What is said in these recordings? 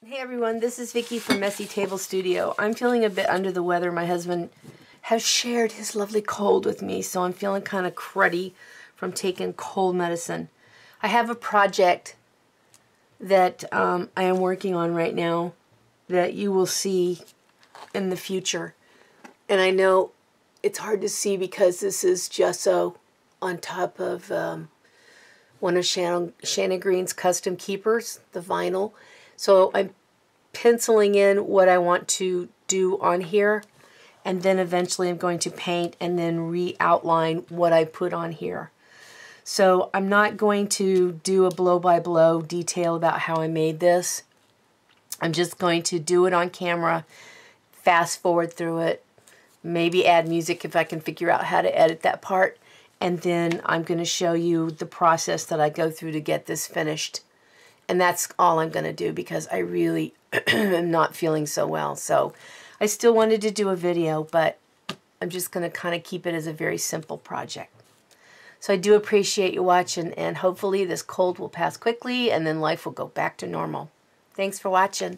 Hey everyone, this is Vicki from Messy Table Studio. I'm feeling a bit under the weather. My husband has shared his lovely cold with me, so I'm feeling kind of cruddy from taking cold medicine. I have a project that I am working on right now that you will see in the future. And I know it's hard to see because this is gesso on top of one of Shannon Green's custom keepers, the vinyl. So I'm penciling in what I want to do on here, and then eventually I'm going to paint and then re-outline what I put on here. So I'm not going to do a blow-by-blow detail about how I made this. I'm just going to do it on camera, fast forward through it, maybe add music if I can figure out how to edit that part, and then I'm going to show you the process that I go through to get this finished. And that's all I'm going to do because I really am not feeling so well. So I still wanted to do a video, but I'm just going to kind of keep it as a very simple project. So I do appreciate you watching, and hopefully this cold will pass quickly and then life will go back to normal. Thanks for watching.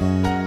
Bye.